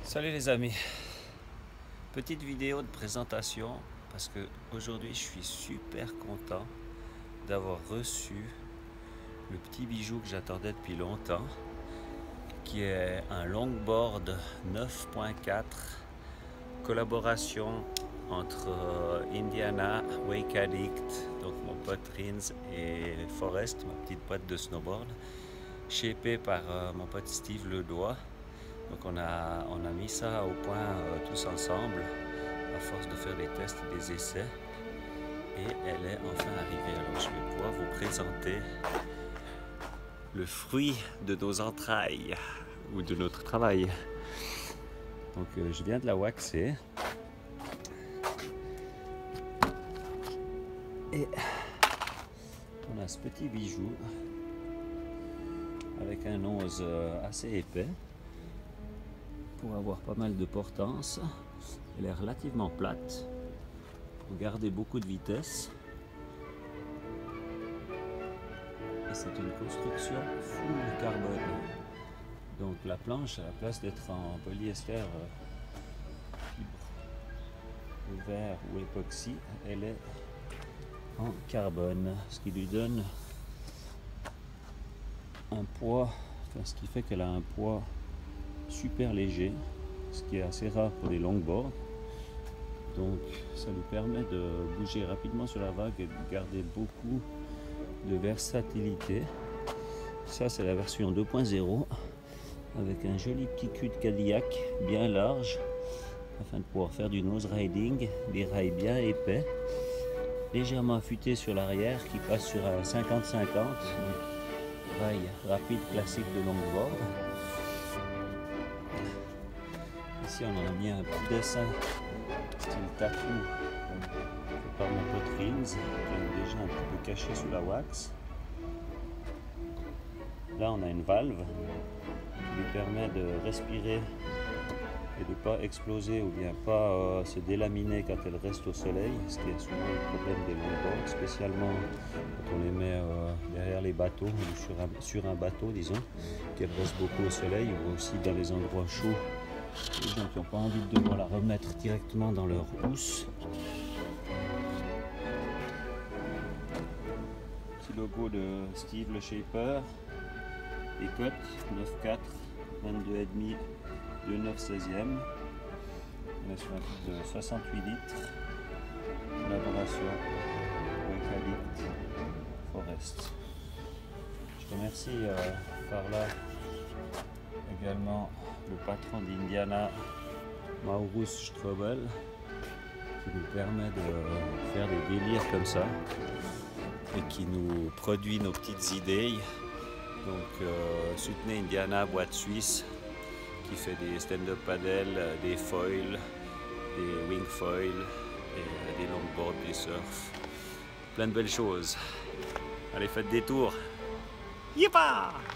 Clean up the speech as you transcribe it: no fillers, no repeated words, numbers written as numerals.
Salut les amis, petite vidéo de présentation parce que aujourd'hui je suis super content d'avoir reçu le petit bijou que j'attendais depuis longtemps, qui est un longboard 9.4, collaboration entre Indiana, Wake Addict, donc mon pote Rins, et Forest, ma petite boîte de snowboard, shapé par mon pote Steve Ledois. Donc on a mis ça au point tous ensemble à force de faire des tests et des essais, et elle est enfin arrivée. Alors je vais pouvoir vous présenter le fruit de nos entrailles ou de notre travail. Donc je viens de la waxer et on a ce petit bijou avec un nose assez épais pour avoir pas mal de portance. Elle est relativement plate pour garder beaucoup de vitesse, et c'est une construction full carbone. Donc la planche, à la place d'être en polyester, fibre, verre ou époxy, elle est en carbone, ce qui lui donne un poids, ce qui fait qu'elle a un poids super léger, ce qui est assez rare pour des longboards. Donc ça lui permet de bouger rapidement sur la vague et de garder beaucoup de versatilité. Ça, c'est la version 2.0 avec un joli petit cul de Cadillac bien large afin de pouvoir faire du nose riding, des rails bien épais, légèrement affûtés sur l'arrière qui passe sur un 50-50, rail rapide classique de longboard. Ici on a mis un petit dessin style tatou fait par mon pote Rins, qui est déjà un petit peu caché sous la wax. Là on a une valve qui lui permet de respirer et de ne pas exploser ou bien pas se délaminer quand elle reste au soleil, ce qui est souvent le problème des longboards, spécialement quand on les met derrière les bateaux ou sur un bateau, disons, qu'elles restent beaucoup au soleil, ou aussi dans les endroits chauds. Les gens qui n'ont pas envie de devoir la remettre directement dans leur housse. Petit logo de Steve le Shaper, les cotes 9.4, 22,5, 2,9 16e. On est sur un kit de 68 litres, collaboration Wake Addict, Forest. Je remercie par là également le patron d'Indiana, Maurus Strobel, qui nous permet de faire des délires comme ça et qui nous produit nos petites idées. Donc soutenez Indiana, boîte suisse, qui fait des stand-up paddle, des foils, des wing foils, et des longboards, des surf, plein de belles choses. Allez, faites des tours. Yipa!